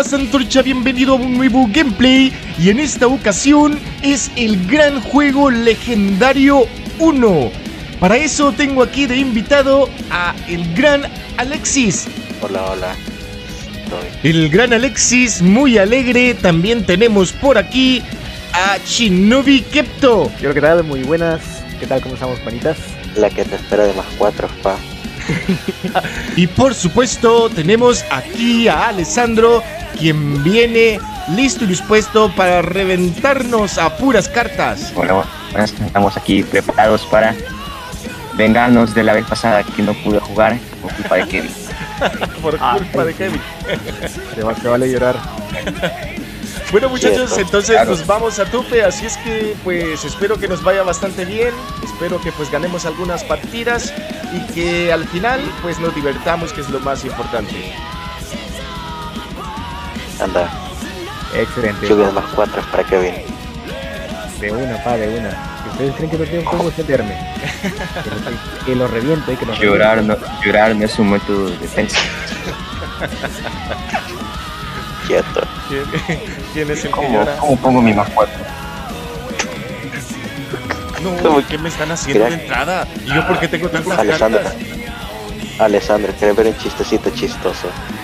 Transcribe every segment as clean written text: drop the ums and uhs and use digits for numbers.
estás, Antorcha? Bienvenido a un nuevo gameplay. Y en esta ocasión es el gran juego legendario 1. Para eso tengo aquí de invitado a el gran Alexis. Hola, hola. El gran Alexis, muy alegre. También tenemos por aquí a Shinobi Kepto. Yo, ¿qué tal? Muy buenas. ¿Qué tal? ¿Cómo estamos, panitas? La que te espera de más 4, pa. Y por supuesto tenemos aquí a Alessandro, quien viene listo y dispuesto para reventarnos a puras cartas. Bueno, estamos aquí preparados para vengarnos de la vez pasada que no pude jugar por culpa de Kevin. Por culpa de Kevin. Te vale llorar. Bueno, muchachos, Cierto, entonces claro. nos vamos a tope, así es que pues espero que nos vaya bastante bien, espero que pues ganemos algunas partidas y que al final pues nos divertamos, que es lo más importante. Anda, Excelente. lluvia de más 4 para Kevin. De una. Si ustedes creen que no tengo cómo defenderme, que lo reviento y que lo Llorar no es un método de defensa. Quieto. ¿Quién es el que ¿Cómo llora? pongo mi más 4? No, ¿Cómo? ¿qué me están haciendo de Crack. entrada? ¿Y yo por qué tengo tantas Alessandro. cartas? Alessandro, ¿quieres ver un chistecito chistoso?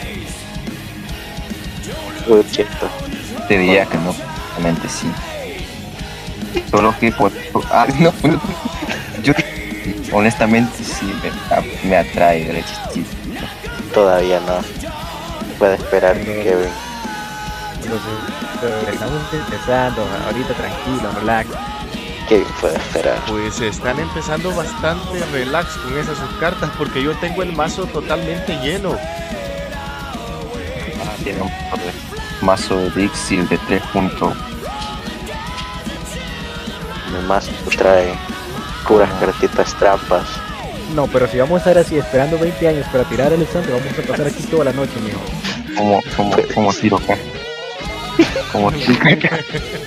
Uy, quieto. Te diría que no, realmente sí. Solo que no, yo honestamente sí me atrae el chistito. Todavía no. Puede esperar, Kevin. Entonces, estamos empezando. Ahorita tranquilo, relax. Kevin puede esperar. Pues están empezando bastante relax con esas subcartas porque yo tengo el mazo totalmente lleno. Tiene un mazo de Dixie de 3 puntos. Mi mazo trae puras cartitas trampas. No, pero si vamos a estar así esperando 20 años para tirar el Alessandro, vamos a pasar aquí toda la noche, mijo. Como tiro acá. Como tiro acá.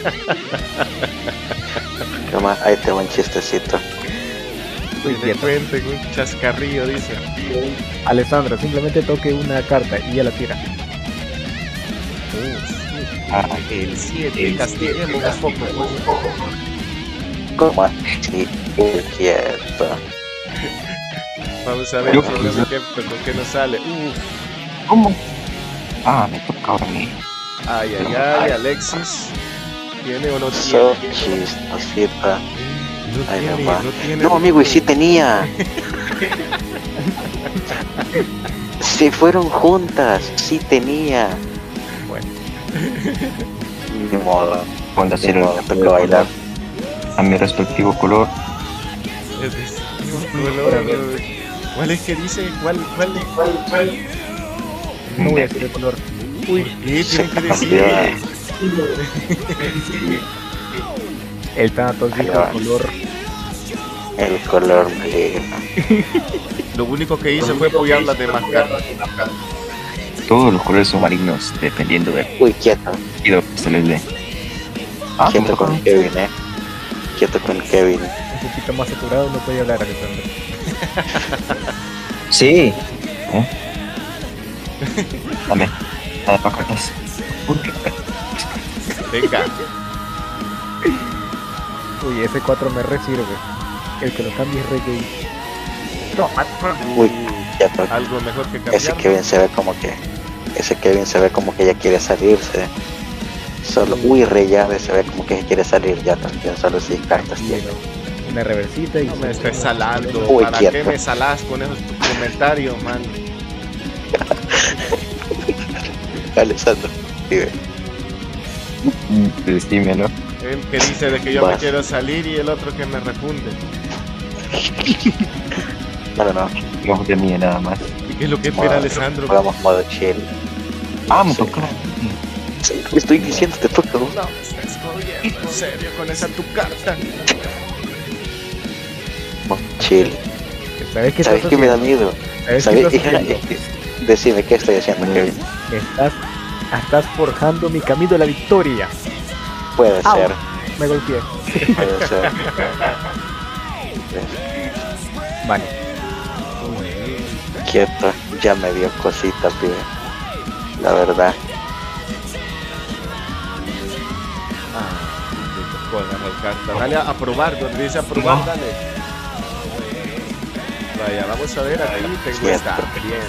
Nomás, ahí te va un chistecito. Muy De bien. repente un chascarrillo, dice. Alessandro, simplemente toque una carta y ya la tira. El 7, castiguemos un poco. ¿Cómo así? Quieto. Vamos a ver Yo- con qué nos sale. ¿Cómo? Me toca ahora a mí. Ay, Alexis. ¿Tiene o no So tiene? chistosita. No Ahí tiene, nomás. no tiene. No, amigo, y sí tenía. Se fueron juntas, sí tenía. Bueno, Ni modo. Cuando Ni hacer modo, toca bailar. a mi respectivo color. Es de color. ¿Cuál es que dice? ¿Cuál? no voy a decir el color. Uy, ¿qué tiene que decir? Campeón. El Thanatos dijo Ahí va. el color. El color maligno. Lo único que hice fue apoyar las demás cartas. Todos los colores son malignos dependiendo del Uy, quieto. sentido que se les dé. Quieto con Kevin, Quieto con Kevin. Un poquito más saturado, no podía hablar, Alessandro. Sí. Dame para cartas. Venga. Uh. Uy, ese 4 me re sirve. El que lo cambie es re gay. Uy, quieto. Algo mejor que Ese cambiar. Kevin se ve como que. Ese Kevin se ve como que ya quiere salirse. Solo, uy, re llave, se ve como que quiere salir ya también. Solo 6 cartas tiene. Una reversita y No me estés salando. Uy, ¿Para quieto. qué me salás con esos comentarios, man? Alessandro, vive. Dime, ¿no? El que dice de que yo me Vas. quiero salir y el otro que me refunde. No. No de mí nada más. ¿Y qué es lo que espera Alessandro? Jugamos modo chill. Me toca. Estoy diciendo, te toca. ¿No? No me estés jodiendo, en serio, con esa tu carta. Modo chill. ¿Sabes qué ¿Sabes estás qué me da haciendo? miedo? ¿Sabes qué ¿Sabes? estás haciendo? Decime, ¿qué estoy haciendo, Kevin? Estás forjando mi camino a la victoria. Puede Au. ser, Me golpeé. puede ser. Vale. Quieto, ya me dio cosita, pibe. La verdad. puedo agarrar carta. Dale a probar, donde dice a probar, No. dale. Vaya, vamos a ver, aquí tengo Cierto. esta. Bien.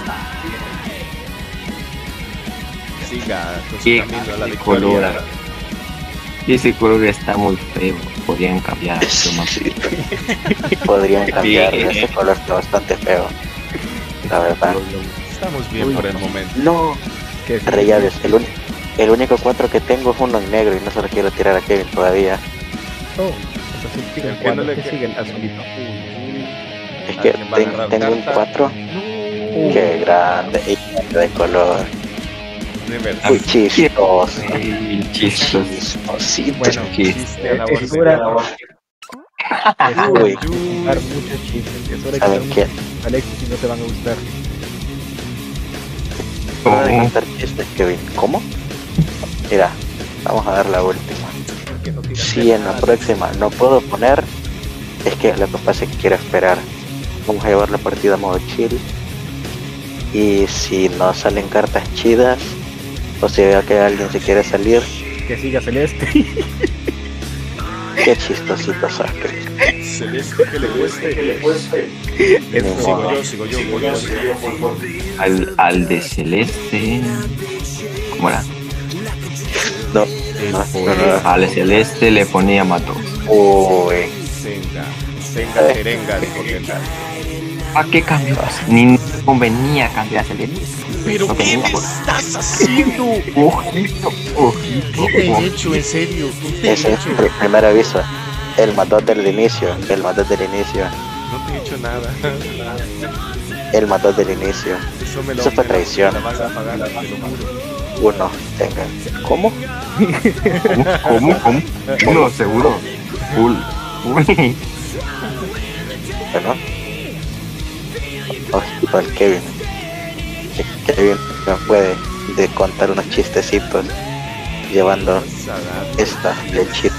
Siga con su ¿Qué camino a la color? victoria. Ese color está muy feo. Podrían cambiar. Sí. Podrían cambiar, ese color está bastante feo. La verdad. Estamos bien por el momento. No, ¿Qué es? Reyades, el único 4 que tengo es uno en negro y no se lo quiero tirar a Kevin todavía. Oh, entonces siguen ¿Por qué jugando. no le ¿Qué que- siguen azulito? Es que ¿Alguien va a agarrar tengo un carta? 4. Qué grande, y de color. De verdad. Muy chistoso. Chistos. Chistosito. Bueno, Chiste a la es orden. hora, es hora Uy. de contar muchos chistes. Es hora de ¿Saben contar qué? muchos chistes, Alexis, y no te van a gustar. Hora de contar chistes, Kevin. ¿Cómo? Mira, vamos a dar la última. Que no digas Si en la próxima no puedo poner, es que lo que pasa es que quiero esperar. Vamos a llevar la partida a modo chill. Y si no salen cartas chidas, o si veo que alguien se quiere salir, Que siga Celeste. qué chistosito sos, Kevin. Celeste que le cueste. Es Ni Sigo modo. yo, sigo yo, voy yo. Al de celeste. ¿Cómo era? No, no, no. Al celeste le ponía matos. Uy, Tenga, jerenga, dijo que tal. ¿A qué cambios? Ni convenía cambiar a celeste. ¿Pero No qué tenía me por- estás haciendo? Ojito, ojito. ¿Qué te he hecho, en serio? ¿Qué te he ese es hecho? el primer aviso. El mató del inicio, el mató del inicio, No te he hecho nada. el mató del inicio. Eso fue traición. Me la vas a pagar, te lo juro. Uno, tenga. ¿Cómo? ¿Cómo? Uno, seguro. Full. Bueno. Ojito al Kevin. Que Kevin no puede de contar unos chistecitos llevando esta lechita.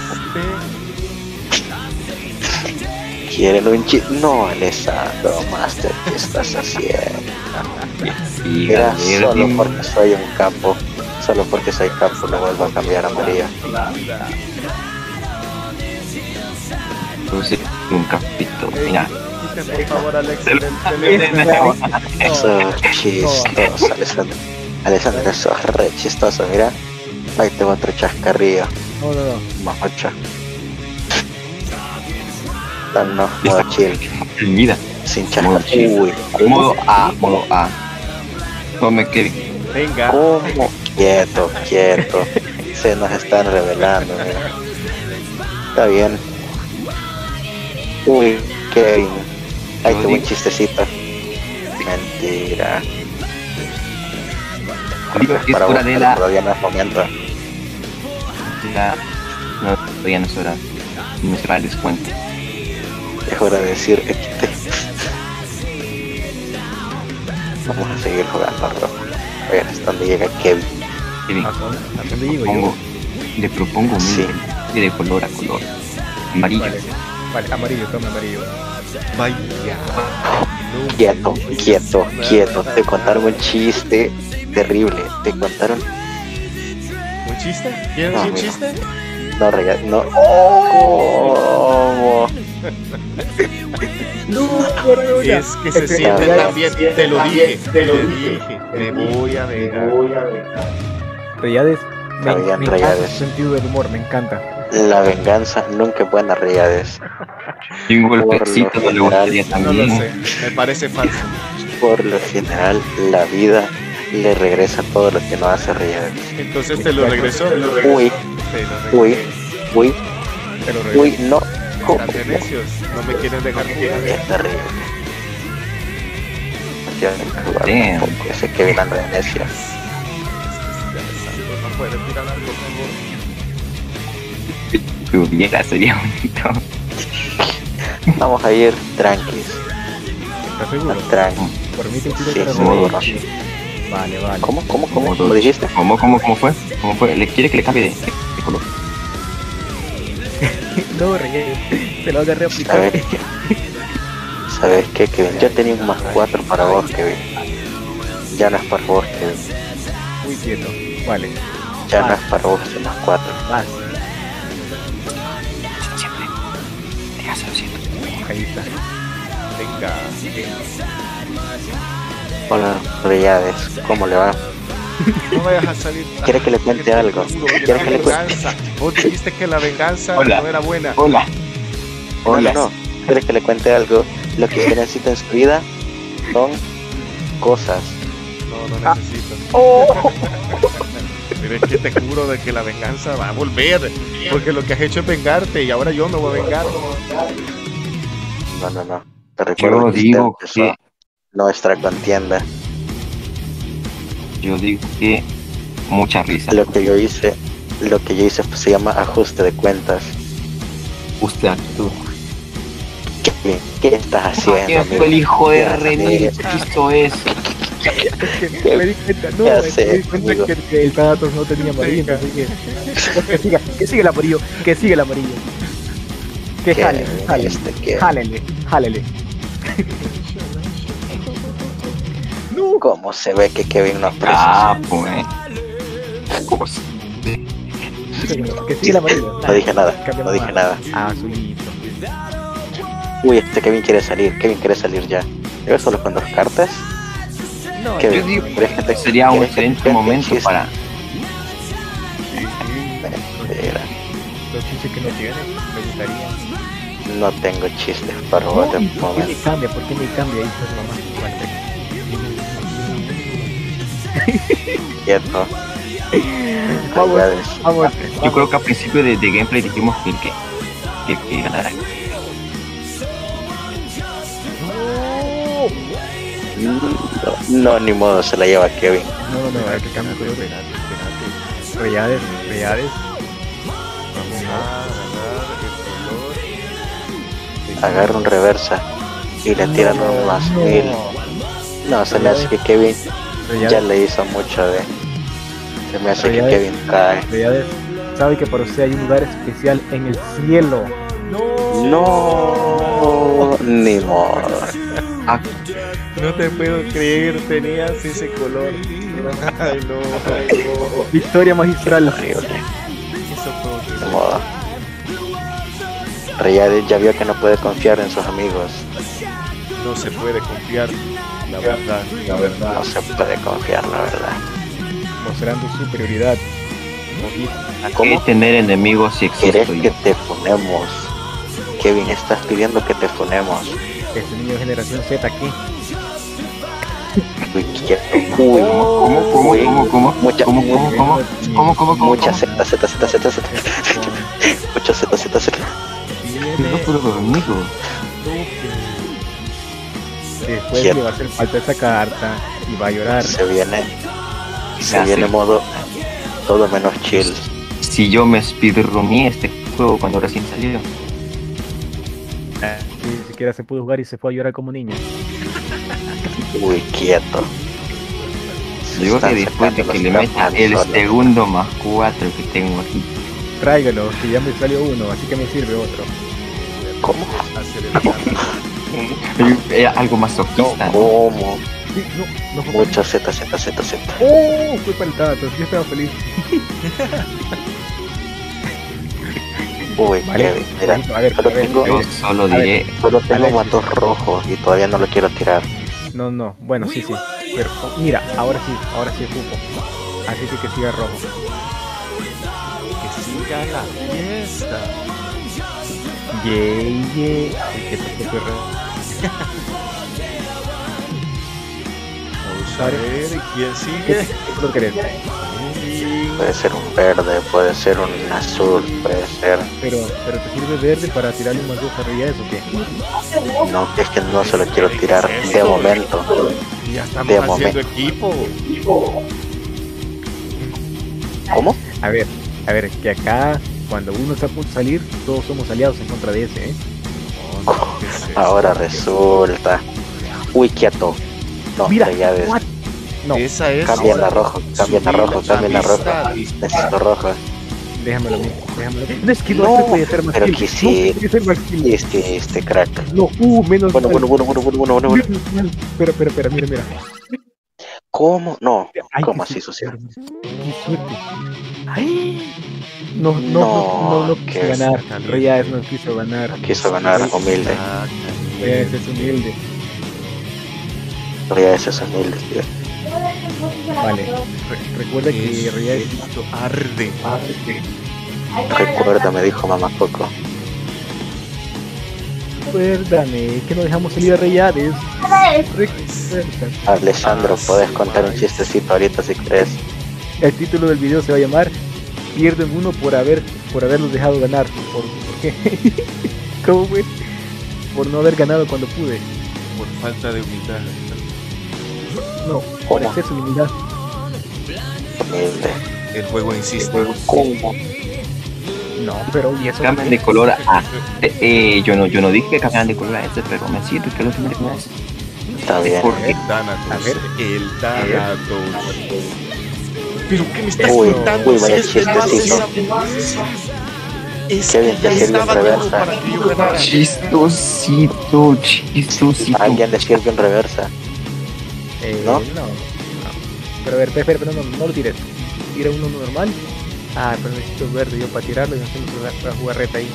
¿Quieren un chiste? No, Alessandro, Master, ¿qué estás haciendo? Mira, solo porque soy un capo. Solo porque soy capo lo vuelvo a cambiar a amarillo. Entonces, un capito. Mira. Por favor, Alex, Del- Eso es chistoso, Alessandro. Alessandro, eso es re chistoso, mira. Ahí te va otro chascarrillo. No. Más 8. No, modo chill. Mira. Sin Modo chascar. chill. Uy, Modo A, modo A. Tome Kevin. Venga. ¿cómo? Quieto, quieto. Se nos están revelando, mira. Está bien. Uy, Kevin. Ahí te un chistecito. Mentira. Digo que es Para hora vos, de pero la... todavía no es momento. No, todavía no es hora. No será el descuento. Es hora de decir XT. Vamos a seguir jugando al rojo. A ver hasta dónde llega Kevin. Kevin, ¿A dónde llego yo? le propongo Sí. y de color a color. Amarillo. Vale, amarillo, toma amarillo. Vaya. Quieto, quieto, quieto. Te contaron un chiste terrible. Te contaron. ¿Un chiste? ¿Quieres No, un mira. chiste? No, no. ¿Cómo? Es que se siente tan bien. Te lo dije, te lo dije. Me voy a vengar. Reyades, Está bien, me encanta Reyades. su sentido del humor, me encanta. La venganza nunca es buena, Reyades. Y un golpecito Por lo le gustaría No lo también. sé, me parece falso. Por lo general, la vida le regresa todo lo que no hace Reyades. Entonces te lo regresó. Uy, uy, uy, Te lo regalo. uy, no. ¿Cómo? Están de necios, no me quieren dejar jugar. Es terrible. No quiero jugar Damn. tampoco. Ese Kevin anda de necio. No puede tirar algo, por favor. Si hubiera, sería bonito. Vamos a ir tranquis. ¿Estás seguro? Tranqui. Por mí te pido Sí, para seguro. reír. Vale, vale. ¿Cómo? ¿Cómo dijiste? ¿Cómo fue? ¿Cómo fue? ¿Le quiere que le cambie de color? No, Reyes, te lo agarré a aplicar. ¿Sabes qué? ¿Sabes qué, Kevin? Yo tenía un más 4 para vos, Kevin. Ya no es para vos, Kevin. Muy quieto. Vale, Ya no es para vos ese más 4. vas. casa, lo siento. Ahí está. Venga. Hola, Reyades, ¿cómo le va? No vayas a salir. ¿Quiere que le cuente algo? ¿Quiere La que le cuente? venganza. Vos dijiste que la venganza Hola. no era buena. Hola. Hola. No. ¿Quiere que le cuente algo? Lo que usted necesita en su vida son cosas. No necesito. Pero es que te juro de que la venganza va a volver. Porque lo que has hecho es vengarte y ahora yo me voy a vengar. No. Te recuerdo Yo que usted digo empezó que nuestra contienda. Mucha risa. Lo que yo hice se llama ajuste de cuentas. Usted actúa. ¿Qué estás haciendo, ¿Quién amigo? fue el hijo de ¿Qué haces? René que hizo eso? Me di cuenta, no, Ya me sé, di cuenta amigo. que el Thanatos no tenía amarillo, así que siga el amarillo, que siga el amarillo. Que ¿Qué? jale, ¿Qué? jálele. No, ¿Cómo se ve que Kevin no aprecia? Ah, pues. Cosa. que siga el amarillo. No dije nada, Cambia no dije más. nada. Azulito. Uy, Kevin quiere salir ya. ¿Debe solo con 2 cartas? No, Kevin, Yo digo ¿crees que te- sería un crees que excelente te momento chiste? para. Mentira. los chistes que no tiene, me gustaría. No tengo chistes para vos de ¿Y ¿Por qué momento. me cambia? ¿Por qué me cambia? Ahí está su mamá. Bueno, Quieto. vamos, Reyades. vamos. Yo creo que al principio de gameplay dijimos que el que ganara. No, ni modo, se la lleva Kevin. No, hay que cambiar color. Reyades. Vamos a ganar el color. Agarra un reversa y le tiran un más 1000. No, se me hace que Kevin ya le hizo mucho de. Se me hace que Reyades. Kevin cae. Reyades, sabe que para usted hay un lugar especial en el cielo. No, ni modo. Ah, No te puedo creer, tenías ese color. Ay, no. Victoria magistral. Horrible, Eso fue ni horrible. modo. Reyades ya vio que no puede confiar en sus amigos. No se puede confiar, la verdad. No se puede confiar, la verdad. Mostrando superioridad. hay ¿Cómo? que tener enemigos si ¿Quieres existo que yo. te funemos? Kevin, estás pidiendo que te funemos. Este niño de generación Z aquí. Uy, quieto. Uy, ¿Cómo? Mucha- ¿Cómo? mucha Z. Mucha Z. No puedo conmigo. Después Cierto. le va a hacer falta esa carta y va a llorar. Se viene modo todo menos chill. Si yo me speedruné este juego cuando recién salió. Ni siquiera se pudo jugar y se fue a llorar como niño. Uy, quieto. Se Yo creo están que después de sacando que le los meta trapos el solos. segundo más 4 que tengo aquí. Tráigalo, que ya me salió uno, así que me sirve otro. ¿Cómo? Algo más sofista, ¿no? ¿Cómo? Sí, no fue Mucho Z. ¡Oh! Fue para el Thanatos, yo estaba feliz. Uy, Vale, Kevin, mira. a ver, Solo a ver, tengo, Yo solo diré, solo tengo Alexis. matos rojos y todavía no lo quiero tirar. No, bueno, sí. Pero mira, ahora sí ocupo. Así que siga rojo. Que siga la fiesta. Uy, qué fue Vamos a ver quién ¿Qué sigue. color querés? Puede ser un verde, puede ser un azul, puede ser. Pero te sirve verde para tirarle un más 2 a Reyes o qué? No, es que no se lo quiero tirar de momento. Ya estamos De haciendo momento. equipo. ¿Cómo? A ver, que acá cuando uno está a punto de salir, todos somos aliados en contra de ese, ¿eh? ¿Qué es eso? Ahora resulta. Uy, quieto. No, Mira, ya ves. what? No, Esa es. Cambian a rojo, cambian a rojo, cambian a rojo. Necesito rojo. déjamelo a mí. No, es que no se puede hacer más pero kill. que sí. No puede ser más kill. Y este crack. No, menos Bueno. mal. Espera, mira. ¿Cómo? No, Ay, ¿cómo qué así, socio? Qué suerte. Ay, No quiso que ganar. Reyes no quiso ganar. quiso ganar, humilde. Reyes es humilde. Reyes es humilde, tío. Vale. Recuerda que Reyes Esto arde. Recuerda, me dijo mamá Coco. Recuérdame que no dejamos salir a Reyes. Recuerda. Alessandro, puedes contar un chistecito ahorita si querés. El título del video se va a llamar Pierden uno por haberlos dejado ganar. ¿Por qué? ¿Cómo fue? Por no haber ganado cuando pude. Por falta de humildad. No, por ¿Cómo? exceso de humildad. Humilde. El juego insiste. ¿Cómo? No, pero y eso. Cambian de color a... yo no dije que cambiaran de color a este, pero me siento que los hombres no es. Está bien. ¿Por qué? El Thanatos. A ver. El Thanatos. ¿Pero qué me estás Uy, contando? uy, vaya Si este no hace chistecito. esa- Es Qué bien, que ya ya sirvió estaba en todo reversa. para que yo ganara. Chistosito. Alguien le sirve en reversa. ¿No? No. Pero a ver, espera, no lo tires. Tira uno normal. Ah, pero necesito verde yo para tirarlo y no hacemos la jugarreta ahí.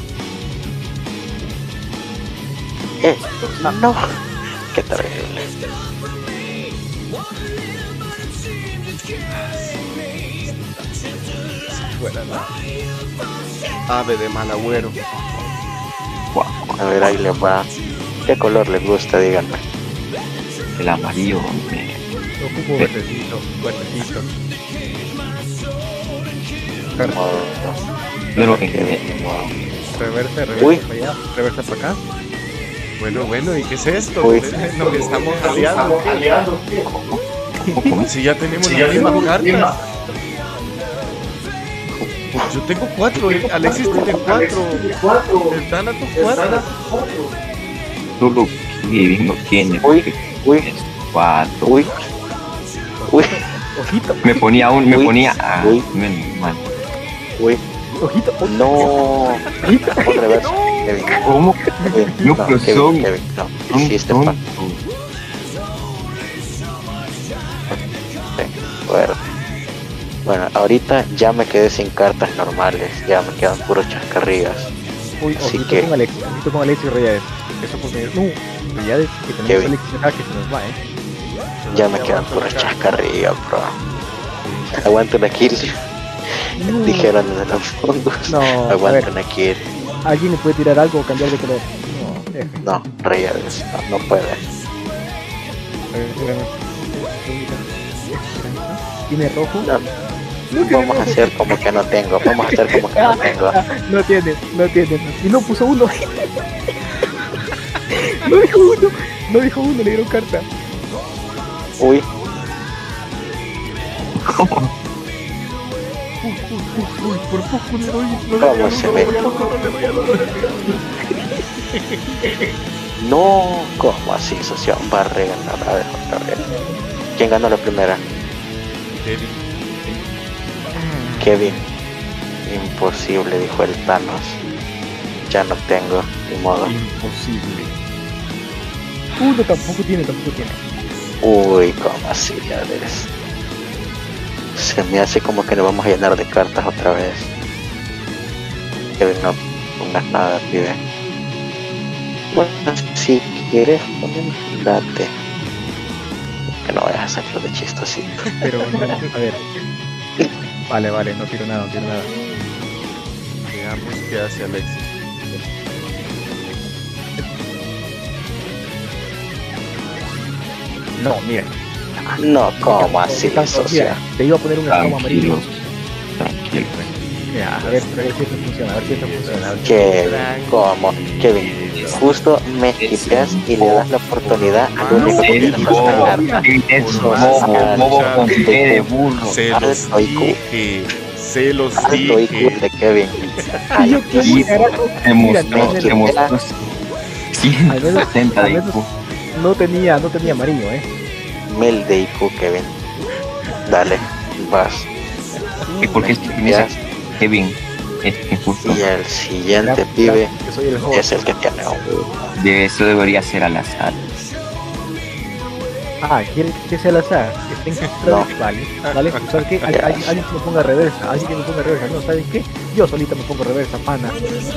No. Qué terrible. Fuera la ave de mal agüero. A ver, ahí les va. ¿Qué color les gusta? Díganme. El amarillo, hombre. Ocupo verdecito. Modo- Pero Reversa Uy. para allá, reversa para acá. Bueno, ¿y qué es esto? Uy. Nos estamos aliando. Si ya tenemos la misma carta. Yo tengo 4, Alexis tiene 4. El Thanatos 4. solo Kevin no tiene. Uy, porque uy, es 4. uy. Uy, Ojito, Me ponía Uy, a... uy. menos mal. uy. ojito. No. Un reverso. Kevin. ¿Cómo? Kevin, No, pero son- Kevin, no. Son Hiciste tontos. Bueno, ahorita ya me quedé sin cartas normales, ya me quedan puros chascarrillas. Uy, Así ojito que- con Alex y Reyes. Eso porque no, Reyes que tenemos Kevin. Alex acá que se nos va, Ya me quedan puros chascarrillas, bro. Aguanten aquí, No. dijeron desde los fondos. No, a ver, Aguanten aquí. ¿alguien le puede tirar algo o cambiar de color? No, F. No, Reyes, no puede. A ver, espérame. ¿Tiene rojo? No, No tiene vamos a rojo. hacer como que no tengo. Vamos a hacer como que no tengo. No tiene. Y no puso uno. No dijo uno, le dieron carta. Uy, Uy, por poco le doy. ¿cómo se ve? No, ¿cómo así, socio? Va a regalar. A ver, otra vez. ¿Quién ganó la primera? Kevin. Imposible, dijo el Thanos. Ya no tengo, ni modo. Imposible. Uno tampoco tiene. Uy, ¿cómo así? Ya ves. Se me hace como que nos vamos a llenar de cartas otra vez. Kevin, no pongas nada, pibe. Bueno, si quieres poner, date. Que no vayas a sacar de chistosito. Pero, a ver. Vale, no tiro nada. Veamos qué hace Alexis. No, mira. No, ¿cómo así, Mira, socio? te iba a poner un escamo amarillo. Tranquilos. Mira, a ver si esto funciona, a ver. Kevin, ¿cómo? Kevin, justo me skipeas y le das la oportunidad al único que Es tiene más ganar. bobo con T de burro. Se los Alto IQ. dije. Se los Alto IQ dije. de Kevin. Y yo quiero Y carajo. te Mira, mostró, no, 170 de al IQ. no tenía amarillo, 1000 de IQ, Kevin. Dale, vas. ¿Y por qué Ya. Kevin? Es injusto. Y el siguiente pibe Yo soy el host. es el que tiene un. De eso debería ser al azar. Ah, ¿quiere que sea al azar? Que estén No. Vale, vale, pues, ¿sabes qué? Alguien que me ponga reversa, alguien que me ponga reversa. No, ¿saben qué? Yo solita me pongo reversa, pana.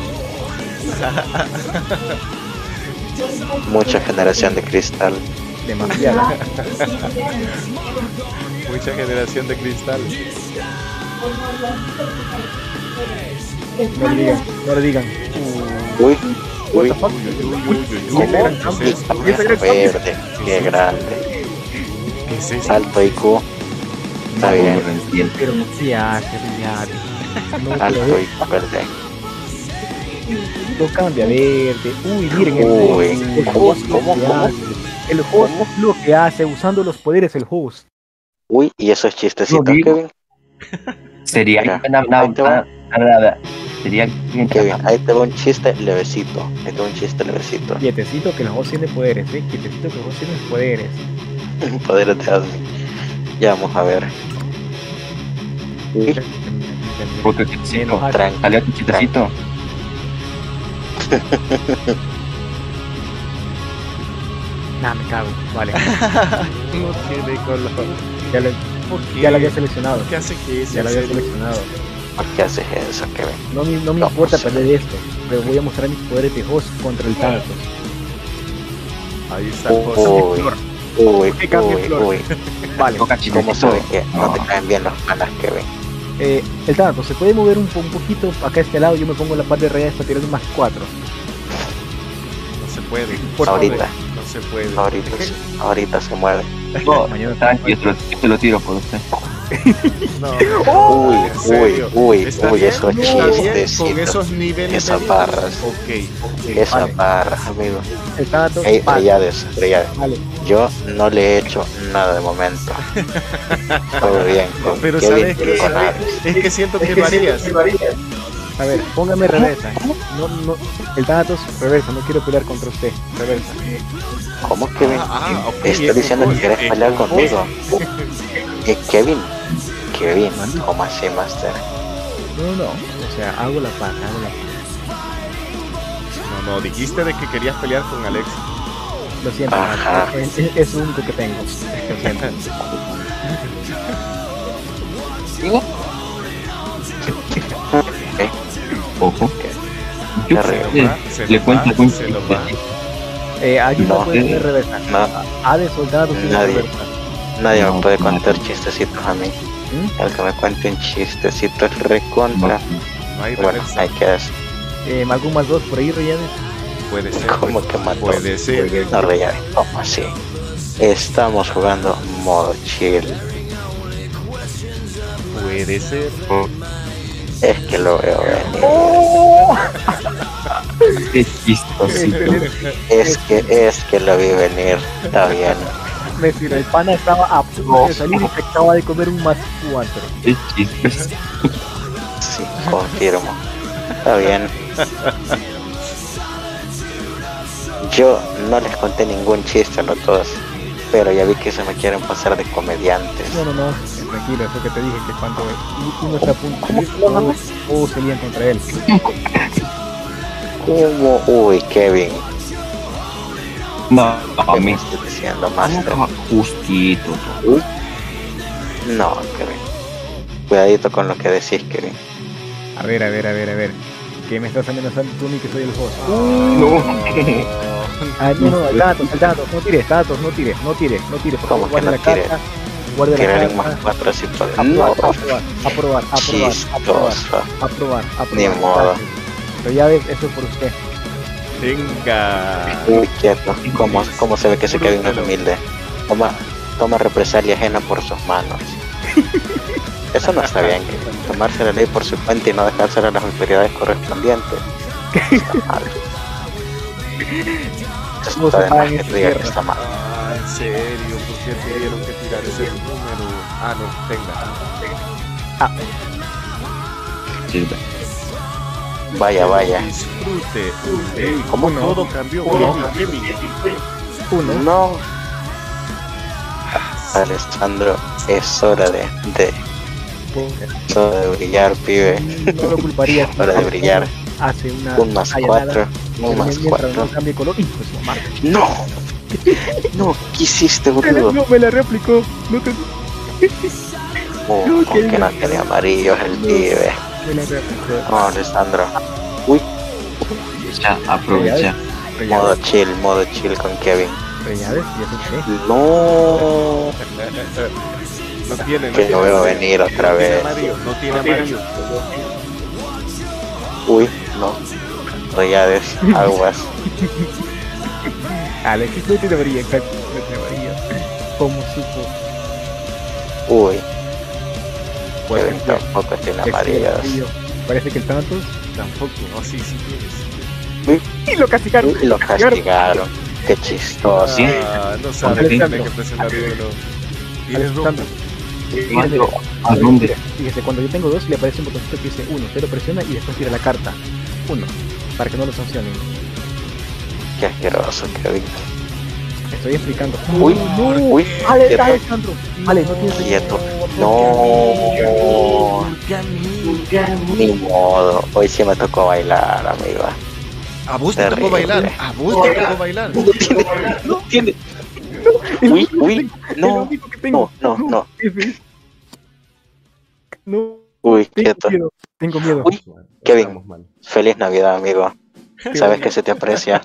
Mucha generación de cristal. Demasiada. Mucha generación de cristal. No le digan, no le digan. Uy, What uy, the fuck? ¿cómo? Gran cambio. Está Y ese gran cambio. verde, qué grande. ¿Qué es eso? Alto IQ, está bien. No entiendo. Pero ¿qué hace, brillante? No, Alto pero IQ verde. no cambia verde. Uy, miren Uy, el ¿cómo, host lo cómo, que cómo? hace. El host lo que hace usando los poderes el host. Uy, y esos chistecitos, No digo. Kevin. Sería Mira, nada, ahí te va. nada. Sería bien Kevin, ahí te va un chiste levecito. Ahí te va un chiste levecito. Quietecito que el host tiene poderes, quietecito que el host tiene poderes. Poderes de Admin. Ya vamos a ver. Uy, Porque chistecito. tranqui, Salió tu chistecito. Nah, me cago, vale. No tiene color. Ya, ¿Por qué? ya la había seleccionado. ¿Qué hace que ese? Ya la había seleccionado. ¿por qué haces eso, Kevin? No me No, importa pues, perder esto, pero voy a mostrar mis poderes de host contra el Thanatos. Ahí está el host. Uy, uy, ¿Por qué cambio uy, flor? uy. Vale, Toca ¿Cómo chistecito. sabe que no te caen bien los panas, Kevin? el Thanatos se puede mover un poquito acá a este lado. Yo me pongo en la parte de reales para tirar un más 4. No se puede. Por Ahorita. favor. No se puede. Ahorita se mueve. No, Mañana tranqui, yo te lo tiro por usted. No. Uy, ¿En serio? uy, ¿Está uy, bien? esos ¿Está bien chistes. con esos niveles esas de barras. Ok. Esa Vale. barra, amigo. El Thanatos, Ey, vale, brillades. vale. Yo no le he hecho nada de momento. Todo bien. Con Pero Kevin ¿sabes qué? y con Alex. Es que siento que varías. A ver, póngame reversa. No, el Thanatos, reversa, no quiero pelear contra usted. Reversa. ¿Cómo, Kevin? Ok, Está es diciendo con que quieres vos, es pelear con conmigo. vos. Kevin. Kevin, ¿cómo así, Master? No, o sea, hago la paz. No, dijiste de que querías pelear con Alex. Lo siento, Ajá. es lo único que tengo. Lo siento. Ojo. Qué Yo raro. Se le lo cuento va, un se lo va. Alguien No, no puede tener reversa. No, Ha de soldado sin Nadie. reversa. nadie me No, puede no. contar chistecitos a mí. ¿Mm? El que me cuente un chistecito es recontra. No hay Bueno, reversa. hay que hacer. Algún más 2 por ahí, Reyanes. Puede ser. ¿Cómo que mató? Puede ser. No, Reyes, ¿cómo así? Estamos jugando modo chill. Puede ser. Es que lo veo venir. Qué chistosito. Es que lo vi venir. Está bien. Mira, el pana estaba a punto de salir y se acaba de comer un más 4. Qué chistoso. Sí, confirmo. Está bien. Yo no les conté ningún chiste a los dos, pero ya vi que se me quieren pasar de comediantes. No, tranquilo, eso que te dije, que cuando uno está a punto de salir, todos se lían contra él. ¿Cómo? Uy, Kevin. No, ¿Qué a me mí. estás diciendo, Master? Justito. Uy. No, Kevin. Cuidadito con lo que decís, Kevin. A ver. ¿Qué me estás amenazando tú a mí que soy el host? No. No, el dato, no tires, por ¿Cómo favor, que guarda no la tires? carta, guarda Tirar la en más carta, 4 así para... No, aprobar, chistoso. Ni modo. Pero ya ves, eso es por usted. Venga. Uy, quieto. ¿Cómo se ve que ese Kevin no es humilde? Toma represalia ajena por sus manos. Eso no está bien, que tomarse la ley por su cuenta y no dejársela a las autoridades correspondientes. Está mal. Eso No está se de pagan más que en te diga que tierra. está mal. Ah, en serio, ¿por qué tuvieron que tirar ese número? Ah, no, tenga. Sirve. Vaya. Disfrute. ¿Cómo no? Todo cambió. Uno, No. Alessandro, es hora de brillar, pibe. no lo culparía. Hora de brillar. Hace una Un más allanada, 4. Un más mientras 4. no cambie color, y pues mamá. No. No, ¿qué hiciste, boludo? No, me la replicó. No te... Como que no tenía amarillos el pibe. Me la replicó. No, Alessandro. Uy, Ya, aprovecha. modo chill con Kevin. Pero ya ves, ya se ve. No, No tiene, que lo veo venir otra no tiene vez. amarillo, no tiene amarillo. Uy, no. Reyades, aguas. Alexis no tiene varilla, exacto. No tiene varilla. ¿Cómo supo? Uy, Por Kevin ejemplo, tampoco tiene que amarillas. amarillo. Parece que el Santos. Tampoco, no, sí tienes. Y lo castigaron. Y lo castigaron. Qué chistoso. Sí. Ah, no sabes, tiene que presionar bien, ¿no? Tienes rumbo. ¿Cuándo? ¿A dónde? Fíjese, cuando yo tengo 2 le aparece un botoncito que dice 1, usted lo presiona y después tira la carta 1, para que no lo sancionen. Qué asqueroso, Kevin. Estoy explicando. Uy, no, uy, Ale, quieto. Alejandro. Ale, no tienes Quieto. No, ni modo. Hoy sí me tocó bailar, amigo. A vos te tocó Terrible. bailar, a vos te tocó bailar. No tiene. Uy, uy, no, no, no, no. No, Uy, quieto. tengo miedo. Uy, Kevin, Estamos mal. feliz Navidad, amigo. Sabes que se te aprecia.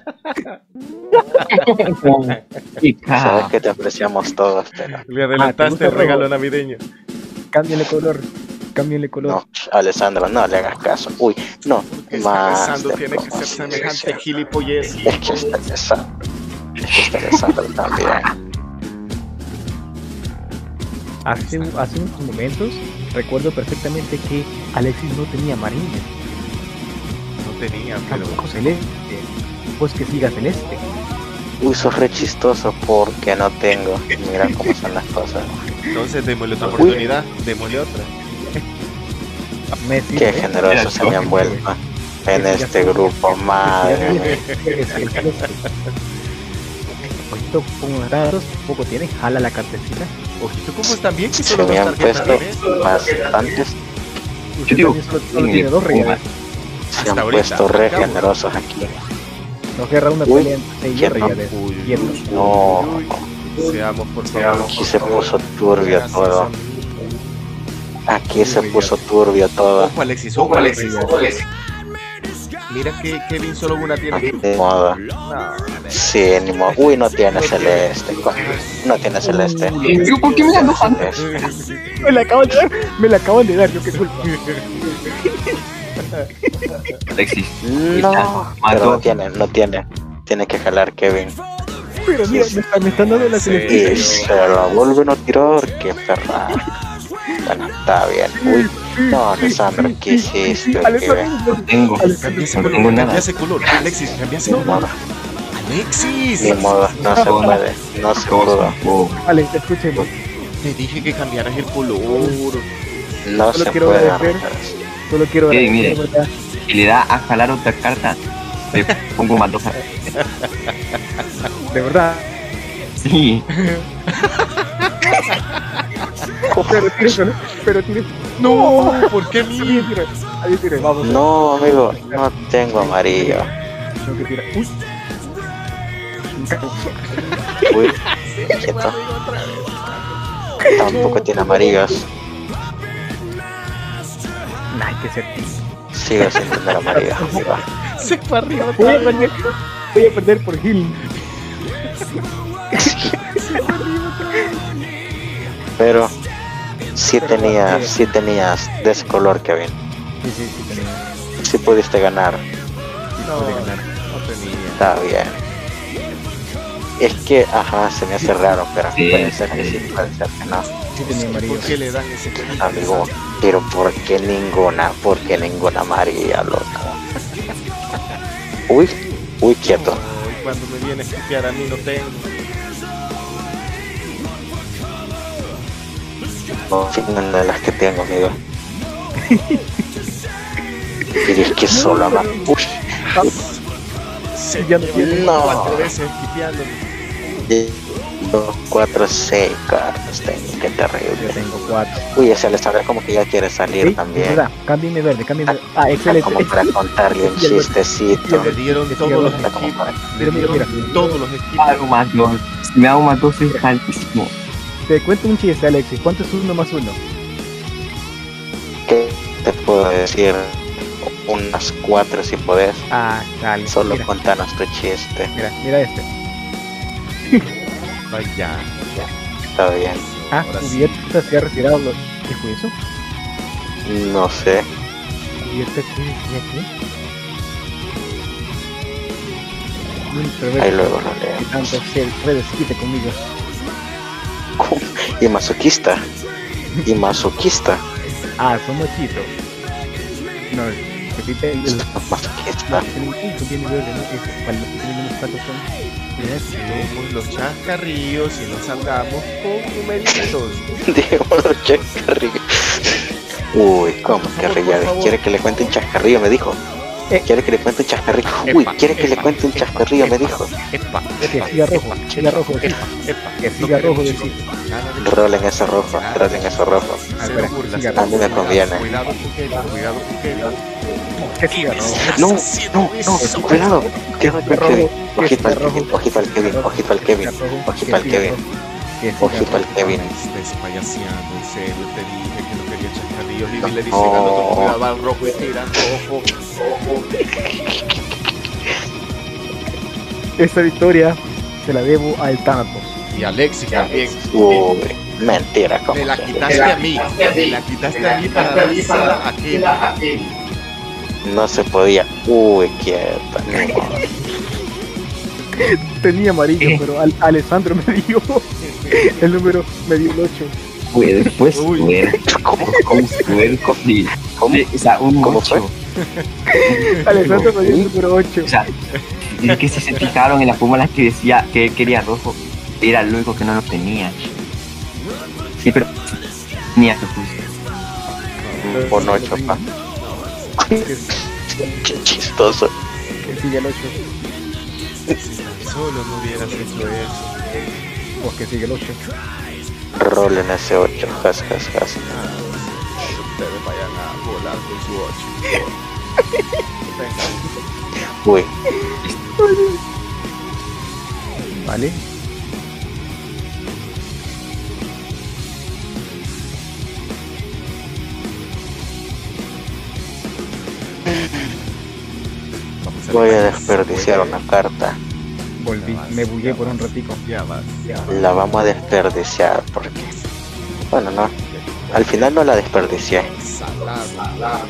Sabes que te apreciamos todos, pero Le adelantaste gusta el el regalo robo? navideño. Cámbiale color. Cámbiale color. no, Alessandro, no le hagas caso. Uy, no, más Pensando de tiene que ser promoción. semejante gilipollez. Es que está Alessandro. Es que está Alessandro también. Hace unos momentos recuerdo perfectamente que Alexis no tenía amarillo, No tenía, pero tampoco celeste. Pues que siga celeste. Uy, sos re chistoso porque no tengo. Mira cómo son las cosas. entonces démosle otra oportunidad, démosle otra. Messi. Qué generoso se me han vuelto en este grupo, madre mía. Ojito, como datos, poco tiene, jala la cartecita. Ojito, ¿cómo están bien? Que Se solo me dos han tarjetas puesto tienes. bastantes. Usted digo, también solo tiene 2 regalos. Se Hasta han ahorita, puesto re acabo. generosos aquí. Nos guerra una Uy, pelea entre ¿quién no? Reales. Uy, ¿Quién no? No, Seamos, por favor. aquí se puso turbio Gracias, todo. amigo. Aquí se puso turbio todo. Ojo, Alexis, ojo, Alexis. Mira que Kevin solo una tiene. Ni modo. No, Sí, ni modo. Uy, no tiene celeste. No tiene celeste. Yo, ¿por qué me enojan? Me la acaban de dar, me la acaban de dar, yo qué culpa. Alexis. No, pero no tiene, no tiene. Tiene que jalar Kevin. Pero mira, me están dando la Sí. celeste. Y se la vuelven a tirar. Qué perra. Bueno, está bien. Uy, no, Alessandro, ¿qué hiciste? ¿Qué? Alejandro, No tengo. cambia ese No color, tengo nada. cambia ese color. Alexis, cambia ese Ni color. modo, Alexis, ni modo, no se puede. No se pudo. Oh, Alex, escúcheme. te dije que cambiaras el color. No Solo se quiero puede. agradecer. Solo quiero Sí, agradecer, mire. ¿verdad? si le da a jalar otra carta, le pongo más 2 cartas. De verdad. Sí. Pero tire. No, ¿por qué Ahí mí? tire, ahí tire, vamos. No, amigo, no tengo amarillo. Tengo que tirar. Uy. Uy, quieto. Tampoco tiene amarillos. Hay que ser tío. Sigo sin tener amarillos, amigo. Se fue arriba. Voy a perder por Gil. Pero sí tenías de ese color, Kevin. Sí, tenía. Sí pudiste ganar. No, no tenía. Está bien. Es que, ajá, se me hace raro, pero Sí, puede ser que sí, puede ser que no. Sí tenía amarillo. ¿Por qué le dan ese color? Amigo, pero ¿por qué ninguna? ¿Por qué ninguna amarilla, loco? Uy, quieto. Ay, cuando me viene a esquipear a mí no tengo. No, ninguna de las que tengo, amigo. Y es que solo uy, Se Ya no lleva tiene. No. 4 veces esquipeándome. Y 2, 4, 6 cartas tengo, qué Yo terrible. tengo 4. Uy, ese Alessandro como que ya quiere salir Sí, también. es verdad. Cámbiame verde, cámbiame verde. Ah, excelente. Como para contarle un Sí, el- chistecito. Le dieron Sí, todos los mira, equipos. Le mira, mira, dieron mira. todos los equipos. Hago más 2. Si me hago más 2 es altísimo. Te cuento un chiste, Alexis. ¿Cuánto es 1 más 1? ¿Qué te puedo decir? Unas 4 si podés. Ah, dale. Solo Mira, contanos tu chiste. mira este. Vaya. Está bien. Ah, Ahora sí. cubierta se ha retirado. ¿Qué fue eso? No sé. ¿Cubierta qué? Ahí luego lo leo. Tanto se desquite conmigo. Y masoquista. Y masoquista. Ah, son mochitos. No, repite el. Masoquista. Contiene verde, ¿no? Es para los que tienen unos patos son. Somos los chascarrillos y nos andamos con numeritos. Digamos chascarrillo. Uy, ¿cómo que Reyades? ¿Quiere que le cuente un chascarrillo? Me dijo. ¿Quiere que le cuente un chascarrillo? Uy, ¿quiere que le cuente un chascarrillo? Me dijo. Epa, Que siga rojo, que siga rojo, decir. Rolen ese rojo, rolen ese rojo. Cero burlas. siga A mí me conviene. Cuidado con Kevin, cuidado con Kevin. Que siga rojo. No, cuidado. Cuidado con Kevin. Ojito al Kevin, ojito al Kevin, ojito al Kevin, ojito al Kevin, ojito al Kevin. Estés payaseando, en serio, te dije que no quería chascarrillos. Y le dice al otro, cuidado al rojo y tira rojo. Esta victoria se la debo al Thanatos. Y Alexis también. Uy, mentira, como Me la que. quitaste a mí. Me la quitaste a mí para dársela a Kevin. No se podía. Uy, quieta. Ni modo. Tenía amarillo, pero Alessandro me dio el número, me dio el 8. Puede, pues, Uy. ¿Cómo? ¿Cómo? O sea, un ¿Cómo 8. Alessandro me dio el número 8. O sea, es que si se fijaron en las fórmulas que decía que él quería rojo, era el único que no lo tenía. Sí, pero tenía que puse. Un 8, pa. Qué chistoso. Que sigue el 8. Si tan solo no hubieras hecho eso. Pues que sigue el 8. Rolen ese 8. Jas. Ustedes vayan a volar con su 8. Venga. Uy, Vale. Vamos voy a desperdiciar una carta. Volví, me bugué por un ratico. Ya vas. La vamos a desperdiciar porque. Bueno, no. Al final no la desperdicié. Salado.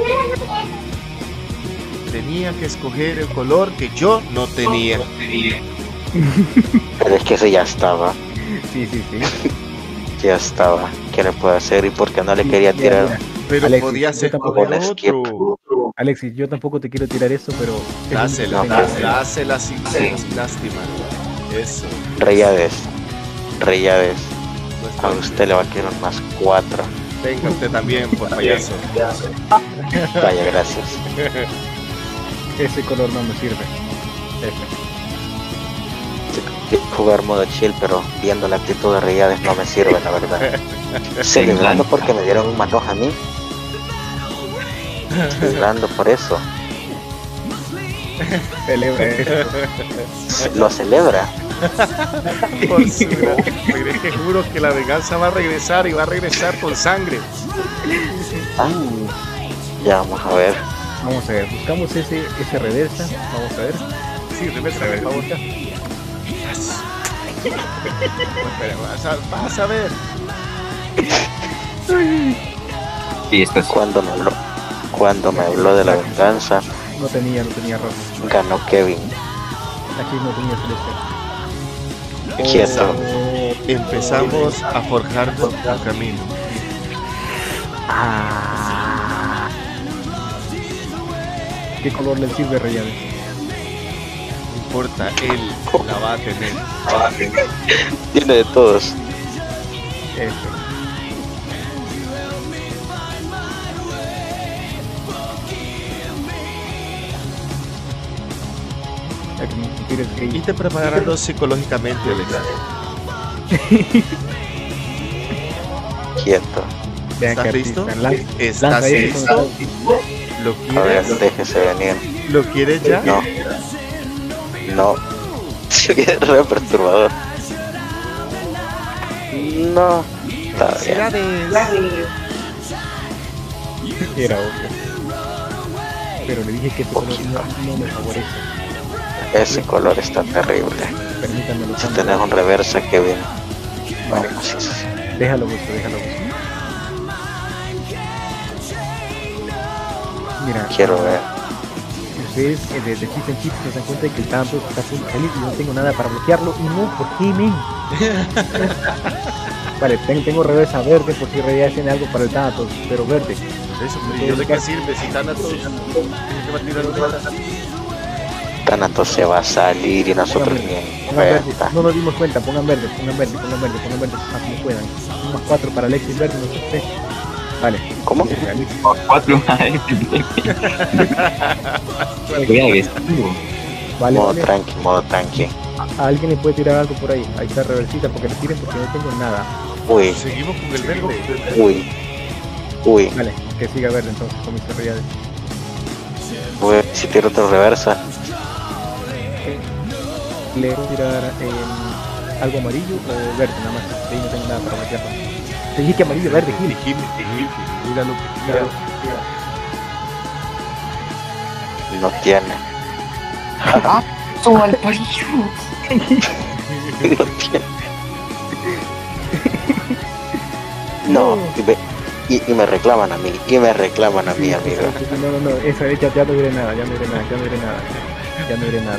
Tenía que escoger el color que yo no tenía. Pero es que ese ya estaba. Sí. Ya estaba. ¿Qué le puedo hacer? ¿Y por qué no le quería Mira, tirar? mira. Pero Alexis, podías yo tampoco- escoger Un skip. otro. Alexis, yo tampoco te quiero tirar eso, pero. Dásela, No, dásela sin lástima. Eso. Reyades. No está A usted le va a quedar un más 4. Venga usted también, por payaso. Vaya, gracias. Ese color no me sirve. Jugar modo chill, pero viendo la actitud de Reyades no me sirve, la verdad. Celebrando porque me dieron un matojo a mí. Celebrando por eso. Celebra eso. Lo celebra. Por su pero es que juro que la venganza va a regresar y va a regresar con sangre. Ay, ya vamos a ver. Vamos a ver, buscamos ese reversa. Vamos a ver. Sí, reversa, por favor. Espera, vas a ver. Y esto es Cuando me habló de la venganza, No tenía rojo. ganó Kevin. Aquí no tenía celeste. Quieto. Empezamos a forjar nuestro camino. Ah. ¿Qué color le sirve Reyades? No importa, él la va a tener. Tiene de todos. Ese. hasta que me tires Y gay. te preparando psicológicamente, Alex. Quieto. Vean ¿Estás que listo? artista, ¿Estás lanza eso, listo? ¿Lo A ver, quieres? déjese venir. ¿Lo quieres ya? No. No. Se viene re perturbador. No. Está bien. Felicidades. Era obvio. Pero le dije que este color no me favorece. Ese color está terrible. Permítanme lo Si cambio. tenés un reversa, Kevin. Vale, sí, sí, sí. Déjalo gusto, déjalo gusto. Mira, Quiero ver. ustedes desde Chip en Chip se dan cuenta de que el Thanos está a punto de salir y yo no tengo nada para bloquearlo. Y no, ¿por qué, men? Vale, tengo reversa verde por si realidad tiene algo para el Thanatos, pero verde. Eso, pero ¿y yo de qué sirve? Si Thanatos tiene que va a tirar ahorita. Thanatos se va a salir y nosotros ni Pongan verde, cuenta. no nos dimos cuenta, pongan verde, a como puedan. Un más 4 para Alexis verde, no sé usted. Vale. ¿Cómo? Por 4 Voy agresivo. Vale, Modo vale. tranqui, modo tranqui. A alguien le puede tirar algo por ahí. Ahí está reversita, porque le tiren porque no tengo nada. Uy, Seguimos con el verde. uy, uy. Vale, que siga verde entonces con mis realidades. Uy, si tiro otro reversa. Le puedo tirar algo amarillo o verde, nada más. Ahí no tengo nada para bloquearlo. Te dije que amarillo, verde, Gil. Dijime. Mira lo que Mira. No tiene. ¡Ah! ¡Su al parillo! No tiene. No, y me reclaman a mí, amigo. No, esa hecha ya no diré nada, ya no diré nada.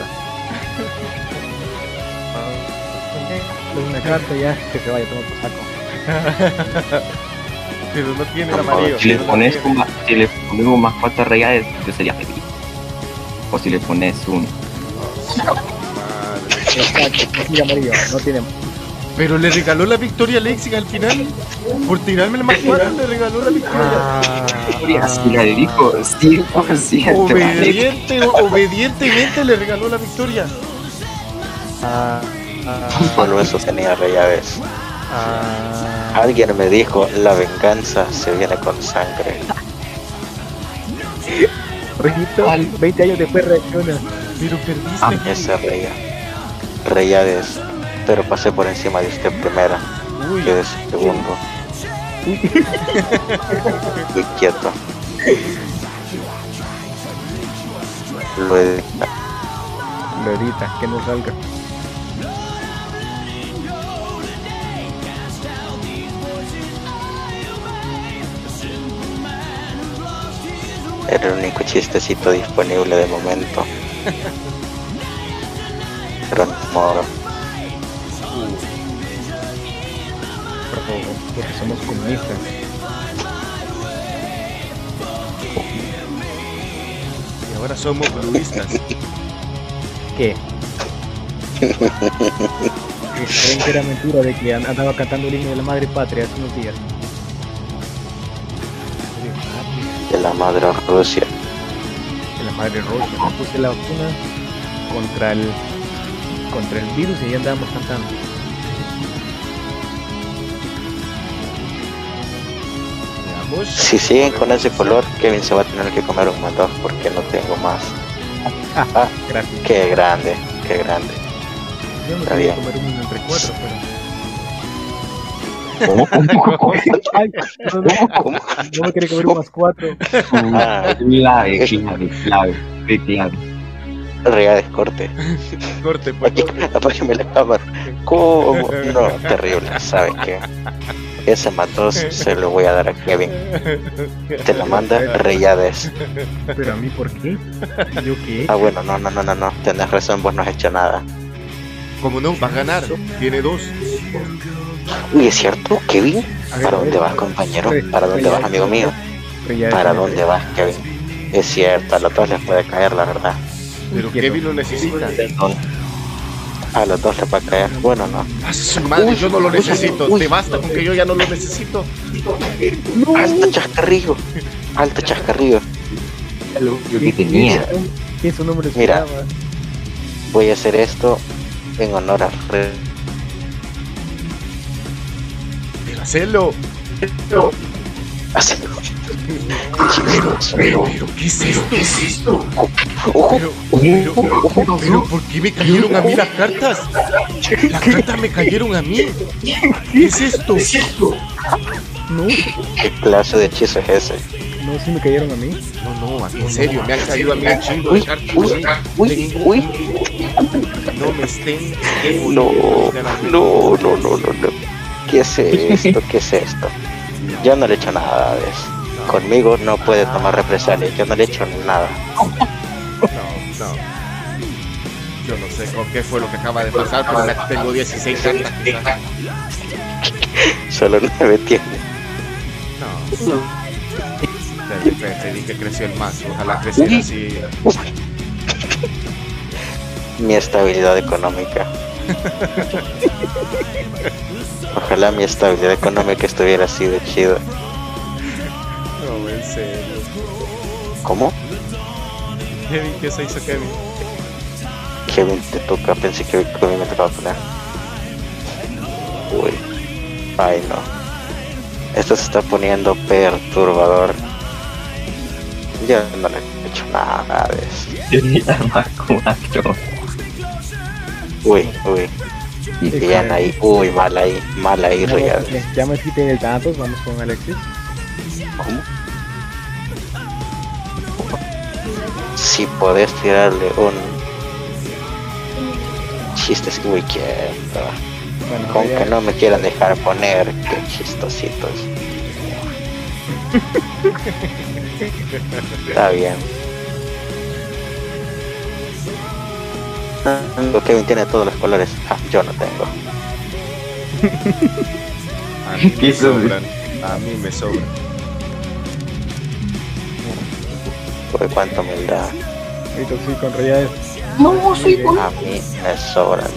Es una carta ya, que se vaya, toma por saco. Pero no tiene el amarillo. Si le no pones tiene. un si le ponemos más 4 realidades, yo sería feliz. O si le pones un. Madre. Exacto, sigue amarillo, no tiene. Pero le regaló la victoria a Alexis al final. Por tirarme el más cuatro le regaló la victoria. Así la dedico 100%. Obedientemente le regaló la victoria. Solo eso tenía Reyaves. Alguien me dijo, la venganza se viene con sangre. Rojito, 20 años después reacciona. Pero perdiste. Esa Reyades, pero pasé por encima de usted primera. Uy, Quedé segundo. Muy quieto. Lo edita. Lo edita, que no salga. Era el único chistecito disponible de momento. Pero no modo. Porque somos comunistas. y ahora somos bluistas. ¿Qué? Creen que era mentira de que andaba cantando el himno de la madre patria hace unos días. De la madre Rusia. De la madre Rusia. Me puse la vacuna contra el virus y ya andábamos cantando. Veamos. Si siguen con ese color, Kevin se va a tener que comer un mandado porque no tengo más. Ah, Gracias. qué grande, qué grande. Yo no Está quería bien. comer uno entre 4, pero... ¿Cómo? Ay, no me quería comer un más 4. Ah, Clave. Reales corte. Corte, pues. Apágame la cámara. ¿Cómo? No, terrible, ¿sabes qué? Ese matos se lo voy a dar a Kevin. Te lo manda Reyades. ¿Pero a mí por qué? ¿Yo qué? Ah, bueno, no. Tenés razón, vos no has hecho nada. Como no, va a ganar. Tiene 2. Uy, ¿es cierto, Kevin? A ver, ¿Para a ver. dónde vas, compañero? Sí, ¿Para dónde vas, amigo mío? Reyades ¿Para tiene- dónde vas, Kevin? Es cierto, a los dos les puede caer, la verdad. Pero Quiero. Kevin lo necesita. A los dos les va a caer. Bueno, no. ¡A su madre! Yo no lo necesito. Te basta con que yo ya no lo necesito. Alto chascarrillo. Alto chascarrillo. Yo que tenía. ¿Qué su nombre Mira. esperaba? Voy a hacer esto en honor a Red. Pero hacelo. Así. Pero, ¿qué es esto? Ojo, Pero, ¿por qué me cayeron a mí las cartas? Las cartas me cayeron a mí. ¿Qué es esto? No, ¿qué clase de hechizo es ese? no, sí me cayeron a mí. No, en serio, me han caído a mí un chingo de cartas. Uy. No me estén. No. ¿Qué es esto? ¿Qué es esto? Yo no le he hecho nada, ¿ves? Conmigo no puede tomar represalias, yo no le he hecho nada. No. Yo no sé con qué fue lo que acaba de pasar, pero tengo 16 cartas. Solo 9 tiene. No. Te dije que creció el mazo, ojalá creciera así. Mi estabilidad económica. Ojalá mi estabilidad económica estuviera así de chida. No, en serio. ¿Cómo? Kevin, ¿qué se hizo Kevin? Kevin te toca, pensé que a mí me tocaba poner. Uy. Ay no. Esto se está poniendo perturbador. Yo no le he hecho nada de eso. Yo ni la macuatro. Uy. Bien ahí. Uy, mal ahí, Royal. Ya me quité el datos, vamos con Alexis. ¿Cómo? Si podés tirarle un chiste es muy quieto. Bueno, Con ya- que no me quieran dejar poner, qué chistositos. Está bien. Kevin tiene todos los colores. Yo no tengo. A mí ¿Qué me es sobran. A mí me sobran. Uy, cuánta humildad. ahorita sí, con realidades. A mí me sobran.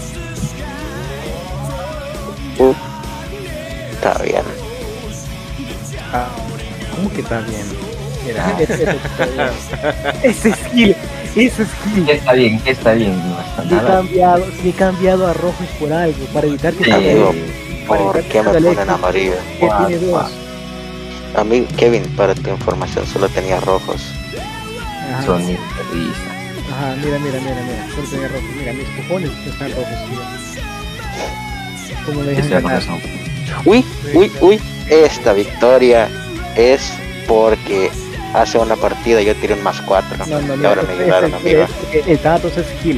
Está bien. Ah, ¿cómo que está bien? Mira, ese skill. Está bien, no pasa nada. Sí he cambiado a rojos por algo, para evitar que Sí. Amigo, para ¿por evitar qué que me Alexis, ponen amarillo? que tiene dos. A mí, Kevin, para tu información, solo tenía rojos. Ajá. Son mis risas. Ajá, mira, solo tenía rojos. Mira, mis cojones están rojos, tío. ¿Cómo le Esa dejan es la ganar? razón. Uy. Esta victoria es porque hace una partida yo tiré un +4. No, Y ahora me ayudaron, amigo. el datos es skill.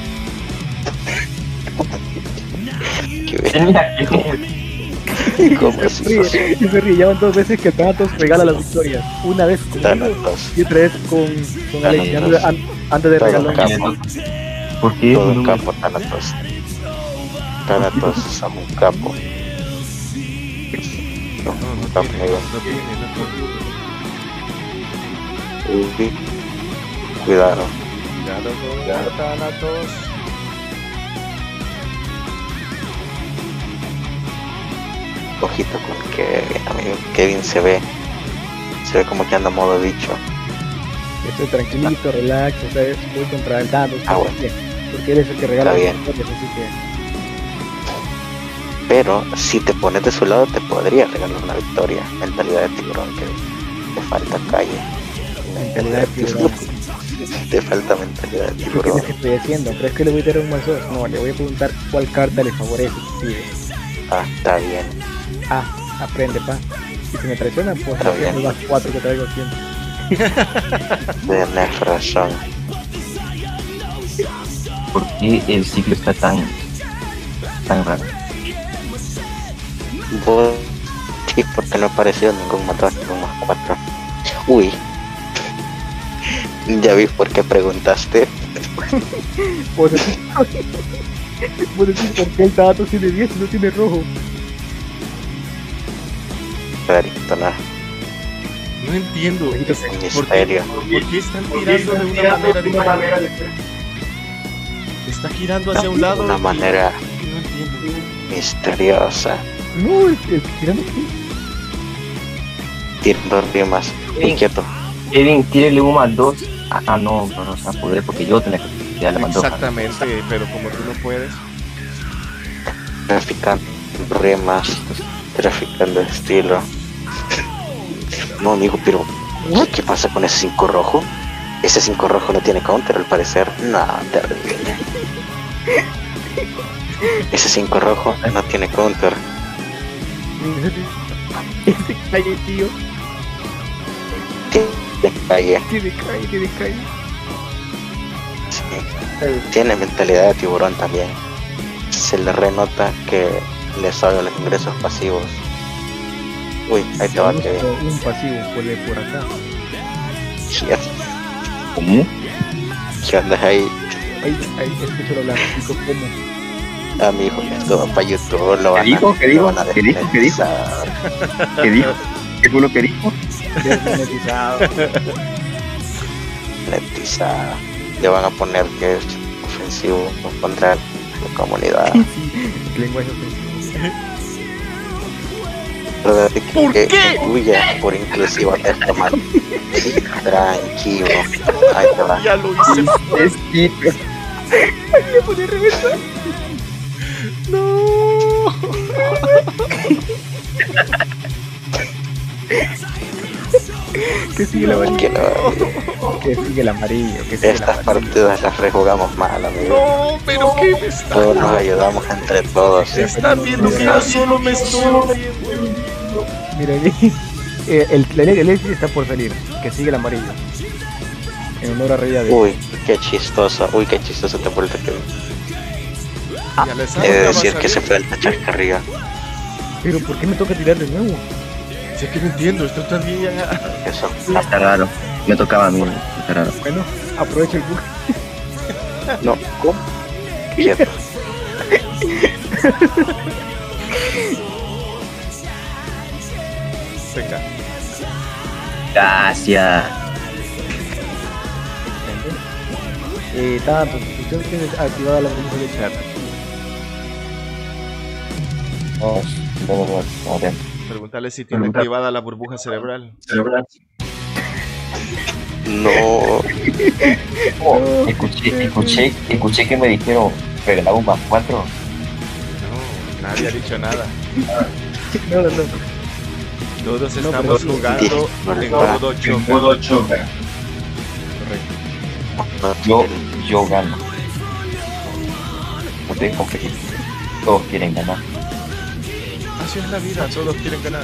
Tenía que ¿Cómo es Y eso? se ríe, ya van 2 veces que Thanatos regala las victorias. Una vez conmigo Thanatos. y otra vez con Alexis, antes de Todo regalar. capo. ¿Por qué? Todo un No, capo, Thanatos. Thanatos es un capo. Un capo, amigo. No tiene. Uy. Cuidado. Cuidado con Thanatos. Ojito con Kevin, amigo. Kevin se ve como que anda modo bicho. Estoy tranquilito, relax, ¿sabes? Voy contra el Thanos. Bueno. Porque él es el que regala Está las bien. victorias, así que. Pero si te pones de su lado te podría regalar una victoria. Mentalidad de tiburón, que te falta calle. Mentalidad de tiburón. Te falta mentalidad de ¿Qué tiburón. es que estoy haciendo? ¿Crees que le voy a dar un +2? No, le voy a preguntar cuál carta le favorece. Sí. Está bien. Aprende, pa. Y si me traiciona, pues Está bien. haciendo las 4 que traigo siempre. Tienes razón. ¿por qué el ciclo está tan raro? Vos, sí, porque no apareció ningún motor, ningún +4. Uy. Ya vi por qué preguntaste. Pues decir por qué el Thanatos tiene 10 y no tiene rojo. Clarito, ¿no? No entiendo. Un ¿Por qué, misterio. ¿Por qué están tirando de una manera diferente? Está girando hacia un lado. De una y- manera No entiendo. misteriosa. No, el tirando aquí. Tirando rimas. Inquieto. Kevin, tírele un +2. No, pero no se va a poder porque yo tenía que. Ya la mandó. Exactamente, pero como tú no puedes. Traficando rimas, traficando estilo. No, amigo, pero ¿qué pasa con ese 5 rojo? Ese 5 rojo no tiene counter al parecer. No, terrible. Ese 5 rojo no tiene counter. Ese calle, tío. Tiene calle. Tiene calle. Sí. Tiene mentalidad de tiburón también. Se le renota que le sabe los ingresos pasivos. Uy, ahí te va que Un pasivo por acá. ¿Cómo? ¿Qué andas ahí? Ahí, escúchalo hablar, chico, ¿cómo? A mi hijo, esto va para YouTube, lo van dijo? ¿Qué lo dijo? van a ¿Qué dijo? ¿Qué dijo? desmonetizar. ¿Qué dijo? ¿Qué fue lo que dijo? Desmonetizado. Monetizar. Le van a poner que es ofensivo contra la comunidad. Sí, lenguaje ofensivo. Pero ¿Por que qué? huya por inclusiva esto, man. Tranquilo. Ahí te va. Ya lo hice. Es Tito. Le pone reversa. No. Que sigue el amarillo. Que no, Que sigue el amarillo. Que sigue el estas amarillo. partidas las rejugamos mal, amigo. No, pero ¿qué me está? Todos nos ayudamos entre todos. Están viendo que yo solo me estoy viendo. Mira, el Leslie está por salir. Que sigue el amarillo. En honor a Reyes de. Uy, qué chistoso. Uy, qué chistoso te vuelve que. Ya les He de decir que se fue el chascarrillo. Pero ¿por qué me toca tirar de nuevo? Sé que no entiendo, esto también ya. Eso. Está raro. Me tocaba a mí. Está raro. Bueno, aprovecha el bug. No, ¿cómo? Quieto. Venga. Gracias. Tanto, usted tiene activada la burbuja de chat. Vamos bien. Pregúntale si tiene activada la burbuja cerebral. No. Oh, escuché que me dijeron regalaba un más 4. No, nadie ha dicho nada. No. Todos No, estamos pero- jugando no, en no, modo choca. Correcto. Yo gano. Ustedes competen. Todos quieren ganar. Así es la vida, todos quieren ganar.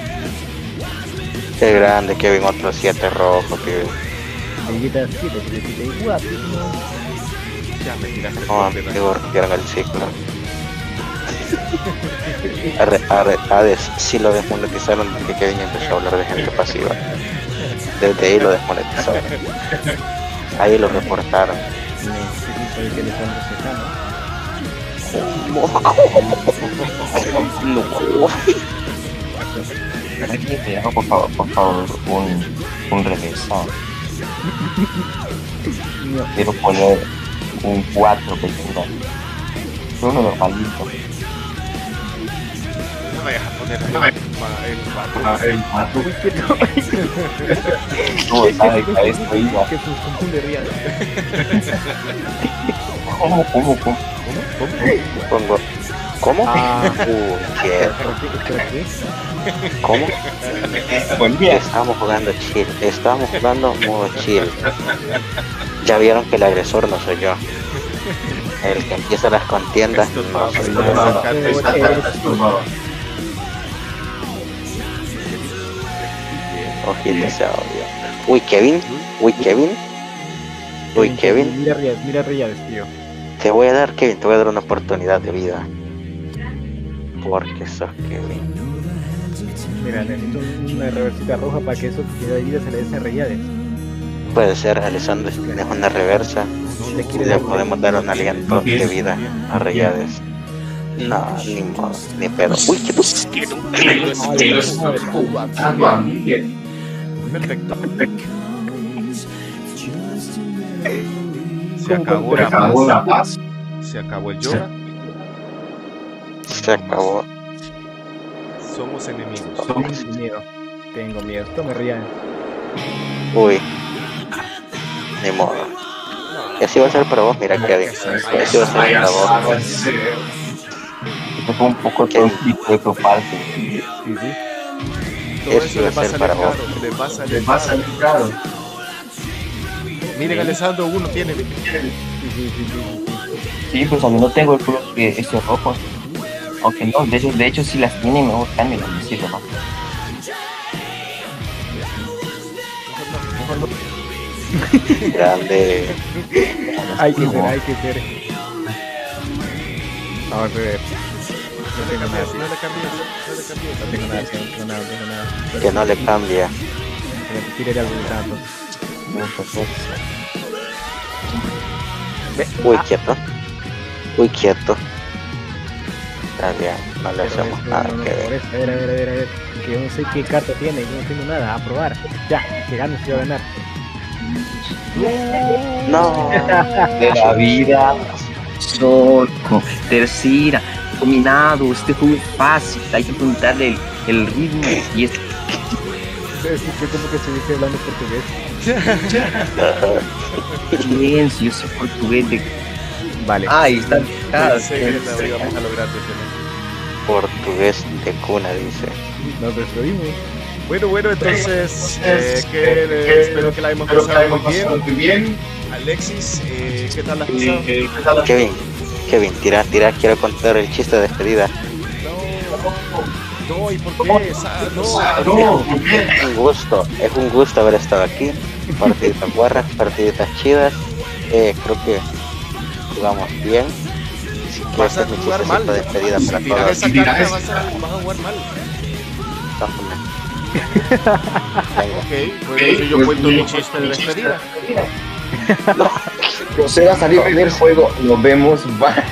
Qué grande, Kevin, otro 7 rojo, que Amiguita 7, guapísimo. Ya me tiraste el no, golpe, amigo, rompieron el ciclo. Hades, sí lo desmonetizaron desde que Kevin empezó a hablar de gente pasiva. Desde ahí lo desmonetizaron. Ahí lo reportaron. Necesito el que le ponga secano. No. Te hago por favor un regresado. No, Quiero poner un 4 película. Uno normalito. No me dejas poner el pato. uy, quieto. No, sabes que a esto iba. Que sus confunde Rial. ¿Cómo? Pongo. ¿Cómo? Ah. Quieto. Espera, ¿qué? ¿Cómo? Pues mira, Estábamos jugando chill. Estábamos jugando modo chill. Ya vieron que el agresor no soy yo. El que empieza las contiendas Estos no pavos soy están yo. sacando esta- Ojito ese audio. Uy, Kevin. Uy, Kevin. Uy, Kevin. Mira Rial, tío. Te voy a dar, Kevin, te voy a dar una oportunidad de vida. Porque sos Kevin. Mira, necesito una reversita roja para que eso que da vida se le dé a Rial. Puede ser, Alessandro, si tienes una reversa, le podemos dar un aliento de vida a Reyades. No, ni modo, ni pedo. Uy, qué tú. Perfecto. Se acabó la paz. Se acabó el yoga. Se acabó. Somos enemigos. Tengo miedo. Tome Rial. Uy. Ni modo. No, Y así va a ser para vos, mira Kevin. Y así va a ser para vos. Esto fue un poco tóxico de tu parte. Sí, sí. Todo Eso eso iba le a ser pasa para al vos. Caro, le pasa al Caro. Miren, Alessandro, uno tiene. Sí, sí, sí, sí. Sí, pues aunque no tengo el color que ese rojo. Aunque no, de hecho si las tiene mejor cámbialo, me sirve más. Grande. Hay que ser, hay que ser. Vamos a ver. No le cambies, no le cambies, no le cambies. No tengo nada, no tengo nada, no tengo nada. Que no le cambia. Se me tire algo de tanto. Uy, quieto. Uy, quieto. Está bien, no le hacemos nada No, que por ver. eso, a ver. Que yo no sé qué carta tiene, yo no tengo nada, a probar. Ya, que gane si va a ganar. No. De la vida. Sorco. Tercera. Dominado. Este juego es fácil. Hay que apuntarle el ritmo. Y es Yo como que estuviese hablando portugués. bien, si yo soy portugués de... Vale. Ahí está. Pensé que lo íbamos a lograr desde Portugués de cuna, dice. Nos despedimos. Bueno, entonces, espero que la hayamos pasado muy bien. Alexis, ¿qué tal la has pasado? Kevin, tira, quiero contar el chiste de despedida. No, ¿y por qué? No. Es un gusto haber estado aquí. Partiditas guarras, partiditas chidas. Creo que jugamos bien. Así que Vas este a es mi jugar chistecito mal. de despedida Si para tiras todos. esa carta vas a jugar mal. Ok, pues yo cuento mi chiste de despedida. José va a salir del juego. Nos vemos. Bye.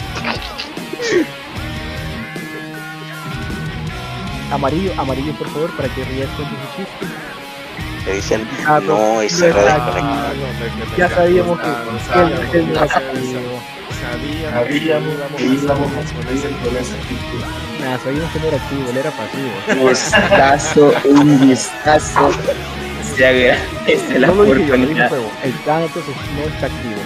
Amarillo, por favor, para que rías con su chiste. Te dicen Ah, no y se redesconecta. Ya sabíamos que él no era Sabíamos que íbamos a poner ese problema. Nada, sabíamos que no era activo, él era pasivo. Un gustazo. Se agradece la No lo dije yo, lo dijo oportunidad. Fuego. El Thanatos no está activo,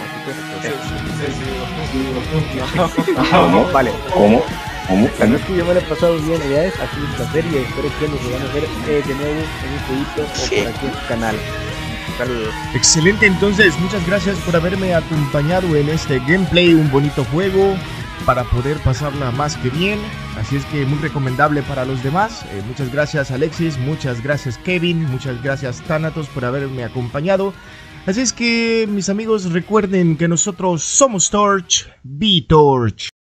así que ¿Cómo? vale. ¿Cómo? Bueno, es que yo me lo he pasado bien, ya es aquí un placer y espero que nos van a ver de nuevo en un jueguito o Sí. por aquí en su canal. Saludos. Excelente, entonces muchas gracias por haberme acompañado en este gameplay, un bonito juego para poder pasarla más que bien, así es que muy recomendable para los demás. Muchas gracias Alexis, muchas gracias Kevin, muchas gracias Thanatos por haberme acompañado. Así es que mis amigos recuerden que nosotros somos Torch, be Torch.